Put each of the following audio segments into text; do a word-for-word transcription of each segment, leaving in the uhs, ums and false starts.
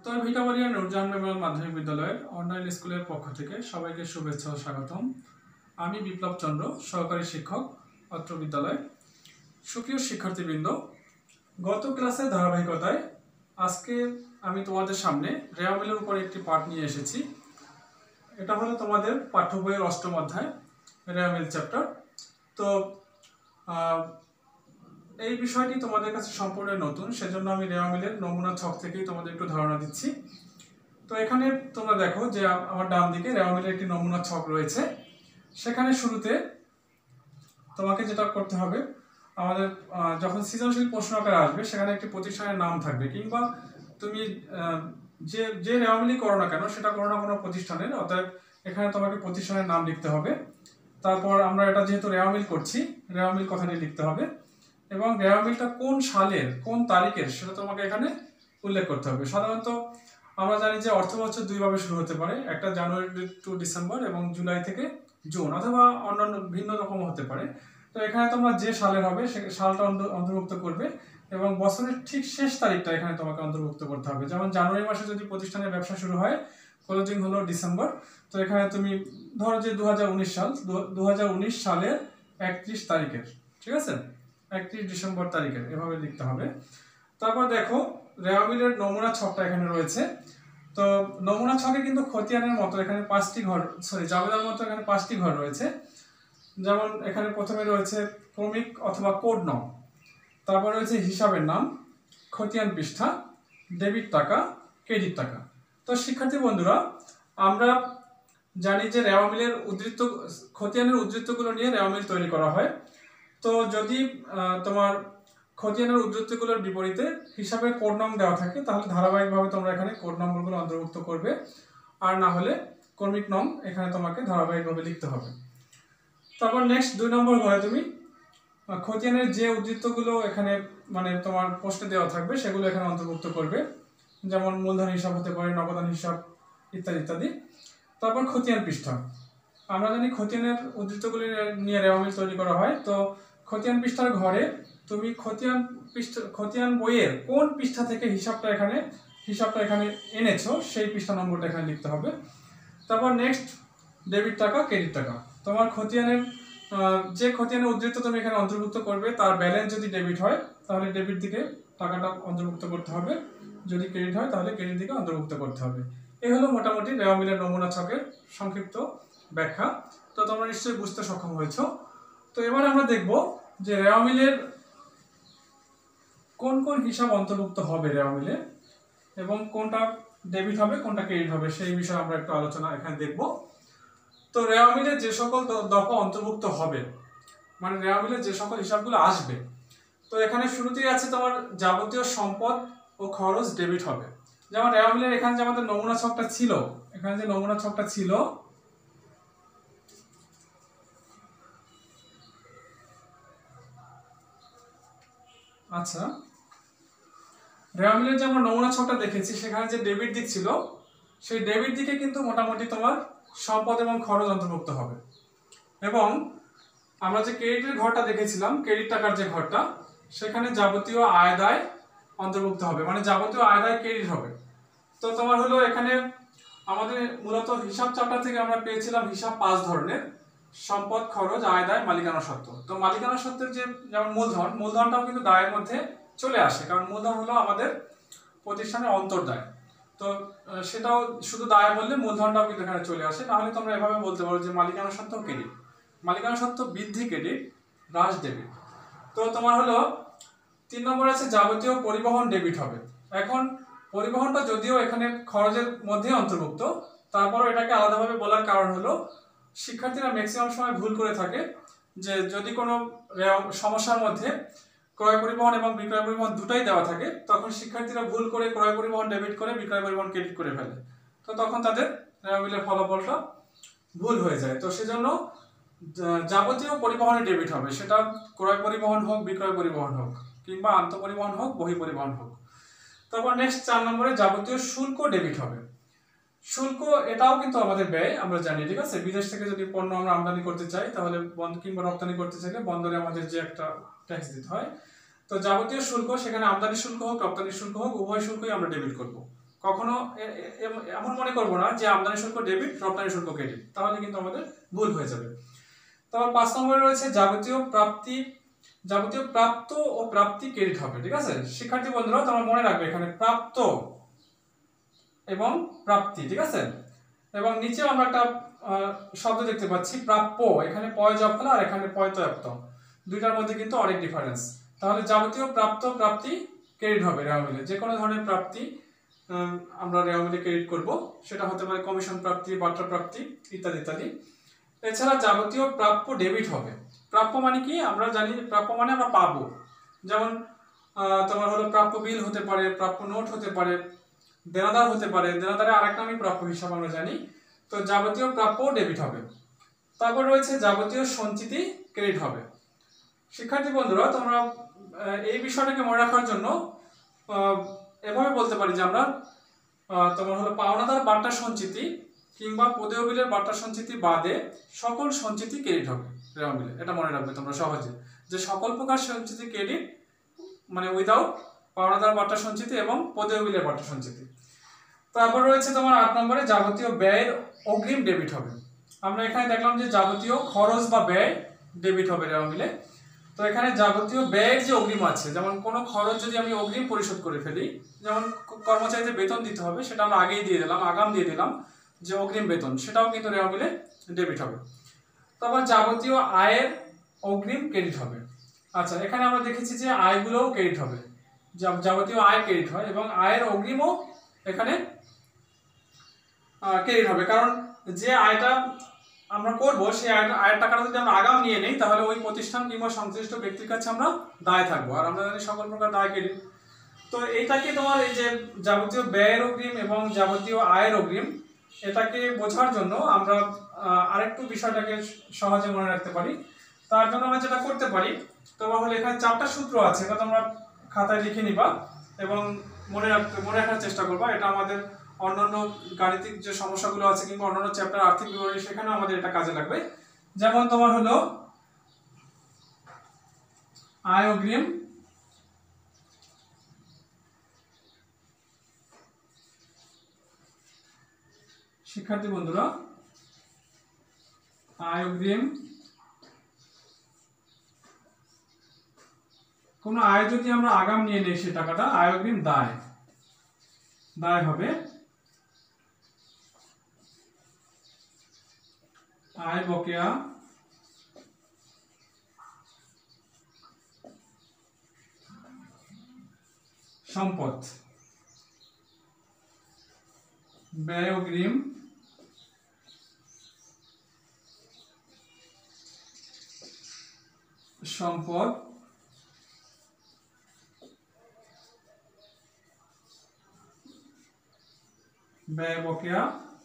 উত্তর ভিটাবাড়িয়া নুরজাহান মেমোরিয়াল মাধ্যমিক বিদ্যালয়ের অনলাইন স্কুলের পক্ষ থেকে সবাইকে শুভেচ্ছা ও স্বাগতম। আমি বিপ্লব চন্দ্র, সহকারী শিক্ষক, অত্র বিদ্যালয়। সুপ্রিয় শিক্ষার্থীবৃন্দ, গত ক্লাসের ধারাবাহিকতায় আজকে আমি তোমাদের সামনে রেওয়ামিলের উপর একটি পাঠ নিয়ে এসেছি। এটা হলো তোমাদের পাঠ্য বইয়ের অষ্টম অধ্যায়, রেওয়ামিল চ্যাপ্টার। তো এই বিষয়টি তোমাদের কাছে সম্পূর্ণ নতুন, সেজন্য আমি রেওয়ামিলের নমুনা ছক থেকেই তোমাদের একটু ধারণা দিচ্ছি। তো এখানে তোমরা দেখো যে আমার ডান দিকে রেওয়ামিলের একটি নমুনা ছক রয়েছে। সেখানে শুরুতে তোমাকে যেটা করতে হবে, আমাদের যখন সৃজনশীল প্রশ্ন আকারে আসবে সেখানে একটি প্রতিষ্ঠানের নাম থাকবে, কিংবা তুমি যে যে রেওয়ামিলই করো না কেন সেটা করো না কোনো প্রতিষ্ঠানের, অর্থাৎ এখানে তোমাকে প্রতিষ্ঠানের নাম লিখতে হবে। তারপর আমরা এটা যেহেতু রেওয়ামিল করছি, রেওয়ামিল কথাটি লিখতে হবে, এবং রেওয়ামিলটা কোন সালের কোন তারিখের সেটা তোমাকে এখানে উল্লেখ করতে হবে। সাধারণত আমরা জানি যে অর্থবছর দুইভাবে শুরু হতে পারে, একটা জানুয়ারি টু ডিসেম্বর এবং জুলাই থেকে জুন, অথবা অন্যান্য ভিন্ন রকম হতে পারে। তো এখানে তোমরা যে সালের হবে সে সালটা অন্তর্ভুক্ত করবে, এবং বছরের ঠিক শেষ তারিখটা এখানে তোমাকে অন্তর্ভুক্ত করতে হবে। যেমন জানুয়ারি মাসে যদি প্রতিষ্ঠানের ব্যবসা শুরু হয়, ক্লোজিং হলো ডিসেম্বর, তো এখানে তুমি ধরো যে দু হাজার উনিশ সাল, দু হাজার উনিশ সালের একত্রিশ তারিখের, ঠিক আছে, একত্রিশ ডিসেম্বর তারিখের, এভাবে লিখতে হবে। তারপর দেখো রেওয়ামিলের নমুনা ছকটা এখানে রয়েছে। তো নমুনা ছকে কিন্তু খতিয়ানের মতো এখানে পাঁচটি ঘর, সরি জাবেদার মতো এখানে পাঁচটি ঘর রয়েছে। যেমন এখানে প্রথমে রয়েছে ক্রমিক অথবা কোড নং, তারপর রয়েছে হিসাবের নাম, খতিয়ান পৃষ্ঠা, ডেবিট টাকা, ক্রেডিট টাকা। তো শিক্ষার্থী বন্ধুরা, আমরা জানি যে রেওয়ামিলের উদ্ধৃত খতিয়ানের উদ্ধৃতগুলো নিয়ে রেওয়ামিল তৈরি করা হয়। তো যদি তোমার খতিয়ানের উদ্ধৃতিগুলোর বিপরীতে হিসাবের কোড নং দেওয়া থাকে, তাহলে ধারাবাহিকভাবে তোমরা এখানে কোড নম্বরগুলো অন্তর্ভুক্ত করবে, আর না হলে ক্রমিক নং এখানে তোমাকে ধারাবাহিকভাবে লিখতে হবে। তারপর নেক্সট দুই নম্বর ঘরে তুমি খতিয়ানের যে উদ্ধৃতগুলো এখানে মানে তোমার প্রশ্নে দেওয়া থাকবে সেগুলো এখানে অন্তর্ভুক্ত করবে, যেমন মূলধন হিসাব হতে পারে, নগদান হিসাব ইত্যাদি ইত্যাদি। তারপর খতিয়ান পৃষ্ঠা, আমরা জানি খতিয়ানের উদ্ধৃতগুলি নিয়ে রেওয়ামিল তৈরি করা হয়। তো খতিয়ান পৃষ্ঠার ঘরে তুমি খতিয়ান পৃষ্ঠা খতিয়ান বইয়ের কোন পৃষ্ঠা থেকে হিসাবটা এখানে হিসাবটা এখানে এনেছো সেই পৃষ্ঠা নম্বরটা এখানে লিখতে হবে। তারপর নেক্সট ডেবিট টাকা, ক্রেডিট টাকা। তোমার খতিয়ানের যে খতিয়ানের উদ্ধৃত তুমি এখানে অন্তর্ভুক্ত করবে তার ব্যালেন্স যদি ডেবিট হয় তাহলে ডেবিট দিকে টাকাটা অন্তর্ভুক্ত করতে হবে, যদি ক্রেডিট হয় তাহলে ক্রেডিট দিকে অন্তর্ভুক্ত করতে হবে। এই হলো মোটামুটি রেওয়ামিলের নমুনা ছকের সংক্ষিপ্ত ব্যাখ্যা। তো তোমরা নিশ্চয়ই বুঝতে সক্ষম হয়েছো। তো এবার আমরা দেখব যে রেওয়ামিলের কোন কোন হিসাব অন্তর্ভুক্ত হবে রেওয়ামিলে, এবং কোনটা ডেবিট হবে কোনটা ক্রেডিট হবে সেই বিষয়ে আমরা একটু আলোচনা এখানে দেখব। তো রেওয়ামিলে যে সকল দফা অন্তর্ভুক্ত হবে, মানে রেওয়ামিলে যে সকল হিসাবগুলো আসবে, তো এখানে শুরুতেই আছে তোমার যাবতীয় সম্পদ ও খরচ ডেবিট হবে। যেমন রেওয়ামিলের এখানে যে আমাদের নমুনা ছকটা ছিল, এখানে যে নমুনা ছকটা ছিল, আচ্ছা রেওয়ামিলের যে আমরা নমুনা ছকটা দেখেছি সেখানে যে ডেবিট দিক ছিল, সেই ডেবিট দিকে কিন্তু মোটামুটি তোমার সম্পদ এবং খরচ অন্তর্ভুক্ত হবে। এবং আমরা যে ক্রেডিটের ঘরটা দেখেছিলাম, ক্রেডিট টাকার যে ঘরটা, সেখানে যাবতীয় আয় দায় অন্তর্ভুক্ত হবে, মানে যাবতীয় আয় দায় ক্রেডিট হবে। তো তোমার হলো এখানে আমাদের মূলত হিসাব চ্যাপ্টার থেকে আমরা পেয়েছিলাম হিসাব পাঁচ ধরনের: সম্পদ, খরচ, আয় দায়, মালিকানা সত্ত্ব। তো মালিকানা সত্ত্বের যে যেমন মূলধন, মূলধনটাও কিন্তু দায়ের মধ্যে চলে আসে, কারণ মূলধন হলো আমাদের প্রতিষ্ঠানের অন্তর্দায়। তো সেটাও শুধু দায় বললে মূলধনটাও কিন্তু এখানে চলে আসে। তাহলে তোমরা এভাবে বলতে পারো যে মালিকানা সত্ত্ব ক্রেডিট, মালিকানা সত্ত্ব বৃদ্ধি ক্রেডিট, হ্রাস ডেবিট। তো তোমার হলো তিন নম্বর আছে যাবতীয় পরিবহন ডেবিট হবে। এখন পরিবহনটা যদিও এখানে খরচের মধ্যে অন্তর্ভুক্ত, তারপরও এটাকে আলাদাভাবে বলার কারণ হলো শিক্ষার্থীরা ম্যাক্সিমাম সময় ভুল করে থাকে যে যদি কোনো সমস্যার মধ্যে ক্রয় পরিবহন এবং বিক্রয় পরিবহন দুটাই দেওয়া থাকে, তখন শিক্ষার্থীরা ভুল করে ক্রয় পরিবহন ডেবিট করে বিক্রয় পরিবহন ক্রেডিট করে ফেলে। তো তখন তাদের রেওয়ামিলের ফলাফলটা ভুল হয়ে যায়। তো সেজন্য যাবতীয় পরিবহনে ডেবিট হবে, সেটা ক্রয় পরিবহন হোক, বিক্রয় পরিবহন হোক, কিংবা আন্তঃপরিবহন হোক, বহি পরিবহন হোক। তারপর নেক্সট চার নম্বরে যাবতীয় শুল্ক ডেবিট হবে। শুল্ক এটাও কিন্তু আমাদের ব্যয়, আমরা জানি, ঠিক আছে। বিদেশ থেকে যদি পণ্য আমরা আমদানি করতে চাই তাহলে বন্ধ কিংবা রপ্তানি করতে চাইলে বন্দরে আমাদের যে একটা ট্যাক্স দিতে হয়, তো যাবতীয় শুল্ক সেখানে আমদানি শুল্ক হোক রপ্তানি শুল্ক হোক উভয় শুল্কই আমরা ডেবিট করব। কখনো এমন মনে করবো না যে আমদানি শুল্ক ডেবিট রপ্তানি শুল্ক ক্রেডিট, তাহলে কিন্তু আমাদের ভুল হয়ে যাবে। তারপর পাঁচ নম্বরে রয়েছে যাবতীয় প্রাপ্তি যাবতীয় প্রাপ্ত ও প্রাপ্তি ক্রেডিট হবে। ঠিক আছে শিক্ষার্থী বন্ধুরা, তোমরা মনে রাখবে এখানে প্রাপ্ত এবং প্রাপ্তি। ঠিক আছে, এবং নিচেও আমরা একটা শব্দ দেখতে পাচ্ছি প্রাপ্য, এখানে পয় জব ফেলা আর এখানে পয় তয়প্ত, দুইটার মধ্যে কিন্তু অনেক ডিফারেন্স। তাহলে যাবতীয় প্রাপ্ত প্রাপ্তি ক্রেডিট হবে রেওয়া মিলে। যে কোনো ধরনের প্রাপ্তি আমরা রেওয়া মিলে ক্রেডিট করব, সেটা হতে পারে কমিশন প্রাপ্তি, বার্তা প্রাপ্তি ইত্যাদি ইত্যাদি। এছাড়া যাবতীয় প্রাপ্য ডেবিট হবে। প্রাপ্য মানে কি আমরা জানি, প্রাপ্য মানে আমরা পাবো, যেমন তোমার হলো প্রাপ্য বিল হতে পারে, প্রাপ্য নোট হতে পারে, দেনাদার হতে পারে, দেনাদারে আরেক নামই প্রাপ্য হিসাব আমরা জানি। তো যাবতীয় প্রাপ্য ডেবিট হবে। তারপর রয়েছে যাবতীয় সঞ্চিতি ক্রেডিট হবে। শিক্ষার্থী বন্ধুরা, তোমরা এই বিষয়টাকে মনে রাখার জন্য এভাবে বলতে পারি যে আমরা তোমার হলো পাওনাদার বার্তা সঞ্চিতি কিংবা পদেয় বিলের বার্তা সঞ্চিতি বাদে সকল সঞ্চিতি ক্রেডিট হবে রেওয়া মিলে। এটা মনে রাখবে তোমরা সহজে, যে সকল প্রকার সঞ্চিতি ক্রেডিট মানে উইদাউট পাওনাদার বার্তা সঞ্চিতি এবং পদেয় বিলের বার্তা সঞ্চিতি। তারপর রয়েছে তোমার আট নম্বরে যাবতীয় ব্যয়ের অগ্রিম ডেবিট হবে। আমরা এখানে দেখলাম যে যাবতীয় খরচ বা ব্যয় ডেবিট হবে রেওয়া মিলে। তো এখানে যাবতীয় ব্যয়ের যে অগ্রিম আছে, যেমন কোনো খরচ যদি আমি অগ্রিম পরিশোধ করে ফেলি, যেমন কর্মচারীদের বেতন দিতে হবে, সেটা আমরা আগেই দিয়ে দিলাম, আগাম দিয়ে দিলাম যে অগ্রিম বেতন, সেটাও কিন্তু রেওয়া মিলে ডেবিট হবে। তারপর যাবতীয় আয়ের অগ্রিম ক্রেডিট হবে। আচ্ছা, এখানে আমরা দেখেছি যে আয়গুলোও ক্রেডিট হবে, যাবতীয় আয় ক্রেডিট হয় এবং আয়ের অগ্রিমও এখানে ক্রেডিট হবে। কারণ যে আয়টা আমরা করবো সেই আয়ের টাকাটা যদি আমরা আগাম নিয়ে নেই, তাহলে ওই প্রতিষ্ঠান কিংবা সংশ্লিষ্ট ব্যক্তির কাছে আমরা দায় থাকবো, আর আমরা জানি সকল প্রকার দায় ক্রেডিট। তো এইটাকে তোমার এই যে যাবতীয় ব্যয়ের অগ্রিম এবং যাবতীয় আয়ের অগ্রিম, এটাকে বোঝার জন্য আমরা আরেকটু বিষয়টাকে সহজে মনে রাখতে পারি। তার জন্য আমরা যেটা করতে পারি, তোমার হলো এখানে চারটা সূত্র আছে, এটা তোমরা খাতায় লিখে নিবা এবং মনে রাখতে মনে রাখার চেষ্টা করবা। এটা আমাদের অন্যান্য গাণিতিক যে সমস্যাগুলো আছে কিংবা অন্যান্য চ্যাপ্টার আর্থিক বিবরণী, সেখানে আমাদের এটা কাজে লাগবে। যেমন তোমার হলো আয় অগ্রিম, শিক্ষার্থী বন্ধুরা আয় অগ্রিম, কোন আয় যদি আমরা আগাম নিয়ে নেই সে টাকাটা আয় অগ্রিম দায় দায় হবে। আয় বকেয়া সম্পদ, ব্যয় অগ্রিম সম্পদ, ব্যয় বকেয়া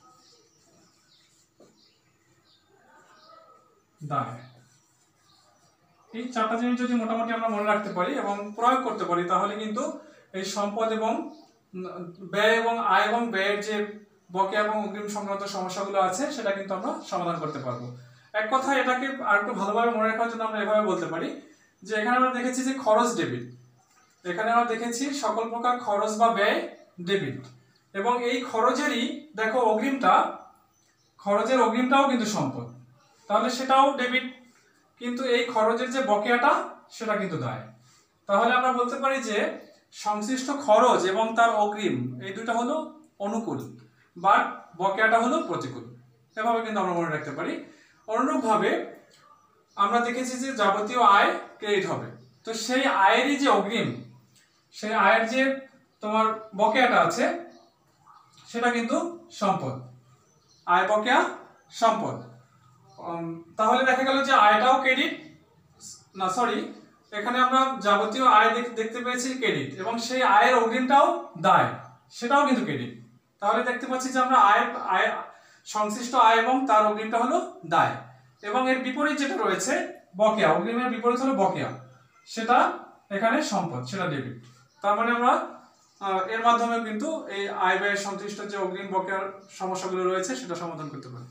দায়। এই চারটা জিনিস যদি মোটামুটি আমরা মনে রাখতে পারি এবং প্রয়োগ করতে পারি, তাহলে কিন্তু এই সম্পদ এবং ব্যয় এবং আয় এবং ব্যয়ের যে বকেয়া এবং অগ্রিম সংক্রান্ত সমস্যাগুলো আছে, সেটা কিন্তু আমরা সমাধান করতে পারবো। এক কথায় এটাকে আর একটু ভালোভাবে মনে রাখার জন্য আমরা এভাবে বলতে পারি যে এখানে আমরা দেখেছি যে খরচ ডেবিট, এখানে আমরা দেখেছি সকল প্রকার খরচ বা ব্যয় ডেবিট, এবং এই খরচেরই দেখো অগ্রিমটা, খরচের অগ্রিমটাও কিন্তু সম্পদ, তাহলে সেটাও ডেবিট, কিন্তু এই খরচের যে বকেয়াটা সেটা কিন্তু দায়। তাহলে আমরা বলতে পারি যে সংশ্লিষ্ট খরচ এবং তার অগ্রিম এই দুটো হলো অনুকূল, বাট বকেয়াটা হলো প্রতিকূল। এভাবে কিন্তু আমরা মনে রাখতে পারি। অনুরূপভাবে আমরা দেখেছি যে যাবতীয় আয় ক্রেডিট হবে, তো সেই আয়েরই যে অগ্রিম, সেই আয়ের যে তোমার বকেয়াটা আছে সেটা কিন্তু সম্পদ, আয় বকেয়া সম্পদ। তাহলে দেখা গেল যে আয়টাও ক্রেডিট, না সরি এখানে আমরা যাবতীয় আয় দেখতে পেয়েছি ক্রেডিট, এবং সেই আয়ের অগ্রিমটাও দায়, সেটাও কিন্তু ক্রেডিট। তাহলে দেখতে পাচ্ছি যে আমরা আয় আয় সংশ্লিষ্ট আয় এবং তার অগ্রিমটা হলো দায়, এবং এর বিপরীত যেটা রয়েছে বকেয়া, অগ্রিমের বিপরীত হলো বকেয়া, সেটা এখানে সম্পদ, সেটা ডেবিট। তার মানে আমরা এর মাধ্যমে কিন্তু এই আয় ব্যয় সংশ্লিষ্ট যে অগ্রিম বকেয়ার সমস্যাগুলো রয়েছে সেটা সমাধান করতে পারি।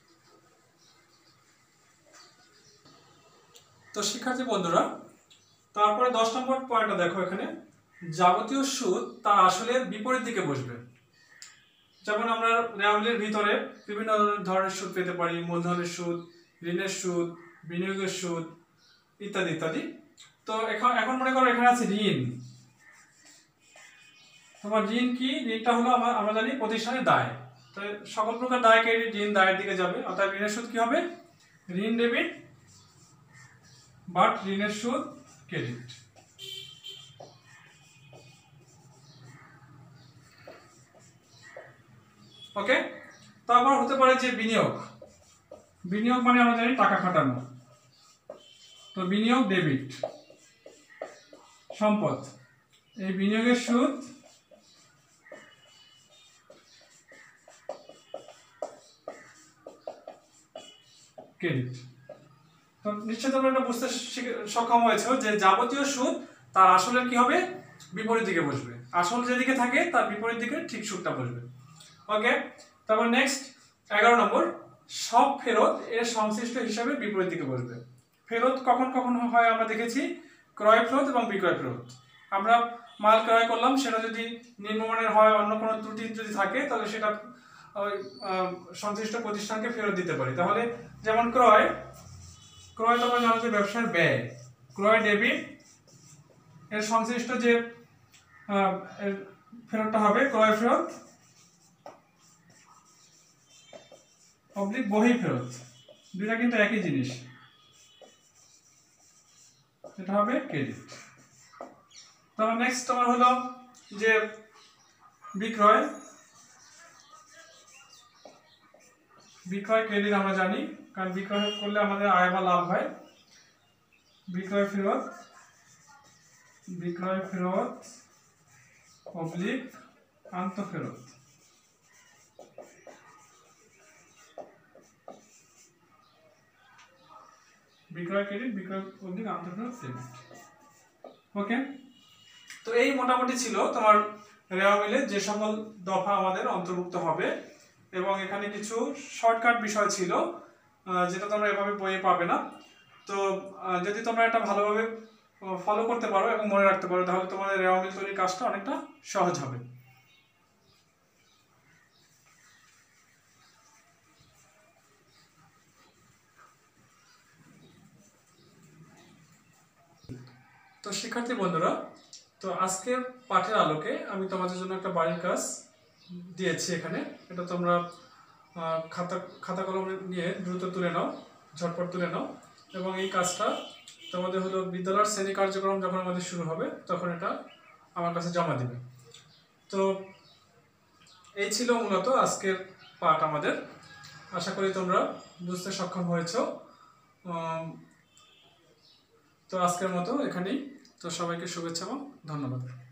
তো শিক্ষার্থী বন্ধুরা, তো তারপরে দশ নম্বর পয়েন্টটা দেখো, এখানে যাবতীয় সুদ তার আসলে বিপরীত দিকে বসবে। যেমন আমরা রেওয়ামিলের ভিতরে বিভিন্ন ধরনের সুদ পেতে পারি, মূলধনের সুদ, ঋণের সুদ, বিনিয়োগের সুদ ইত্যাদি ইত্যাদি। তো এখন এখন মনে করো এখানে আছে ঋণ। তোমার ঋণ কি? ঋণটা হলো আমার আমরা জানি প্রতিষ্ঠানের দায়। তো সকল প্রকার দায় ক্রেডিট ঋণ দায়ের দিকে যাবে, অর্থাৎ ঋণের সুদ কি হবে? ঋণ ডেবিট, বাট ঋণের সুদ ক্রেডিট। ওকে, তারপর হতে পারে যে বিনিয়োগ। বিনিয়োগ মানে আমরা জানি টাকা খাটানো, তো বিনিয়োগ ডেবিট। সম্পদ, এই বিনিয়োগের সুদ ক্রেডিট। তো নিশ্চয়ই তোমরা এটা বুঝতে সক্ষম হয়েছে যে যাবতীয় সুদ তার আসলের কি হবে? বিপরীত দিকে বসবে। আসল যেদিকে থাকে তার বিপরীত দিকে ঠিক সুদটা বসবে। ওকে, তারপর নেক্সট এগারো নম্বর, সব ফেরত এর সংশ্লিষ্ট হিসাবে বিপরীত দিকে বসবে। ফেরত কখন কখন হয় আমরা দেখেছি, ক্রয় ফেরত এবং বিক্রয় ফেরত। আমরা মাল ক্রয় করলাম, সেটা যদি নিম্নমানের হয়, অন্য কোনো ত্রুটি যদি থাকে, তাহলে সেটা ওই সংশ্লিষ্ট প্রতিষ্ঠানকে ফেরত দিতে পারি। তাহলে যেমন ক্রয়, ক্রয় তোমরা জানো যে ব্যবসার ব্যয়, ক্রয় ডেবিট, এর সংশ্লিষ্ট যে ফেরতটা হবে ক্রয় ফেরত অবলিক বহি ফেরত। দুইটা কিন্তু একই জিনিস, এটা হবে ক্রেডিট। তারপর নেক্সট তোমার হলো যে বিক্রয়। বিক্রয় ক্রেডিট আমরা জানি, কারণ বিক্রয় করলে আমাদের আয় বা লাভ হয়। বিক্রয় ফেরত, বিক্রয় ফেরত অবলিক আন্তঃফেরত। বিক্রয় ক্রেডিট, বিক্রয় অবলিক আন্তঃফেরত ডেবিট। ওকে, তো এই মোটামুটি ছিল তোমার রেওয়ামিলে যে সকল দফা আমাদের অন্তর্ভুক্ত হবে, এবং এখানে কিছু শর্টকাট বিষয় ছিল যেটা তোমরা এভাবে বইয়ে পাবে না। তো যদি তোমরা এটা ভালোভাবে ফলো করতে পারো এবং মনে রাখতে পারো, তাহলে তোমাদের রেওয়ামিল তৈরির কাজটা অনেকটা সহজ হবে। তো শিক্ষার্থী বন্ধুরা, তো আজকের পাঠের আলোকে আমি তোমাদের জন্য একটা বাড়ির কাজ দিয়েছি এখানে। এটা তোমরা খাতা খাতা কলম নিয়ে দ্রুত তুলে নাও, ঝটপট তুলে নাও, এবং এই কাজটা তোমাদের হলো বিদ্যালয়ের শ্রেণী কার্যক্রম যখন আমাদের শুরু হবে তখন এটা আমার কাছে জমা দিবে। তো এই ছিল মূলত আজকের পাঠ আমাদের। আশা করি তোমরা বুঝতে সক্ষম হয়েছ। তো আজকের মতো এখানেই। তো সবাইকে শুভেচ্ছা এবং ধন্যবাদ।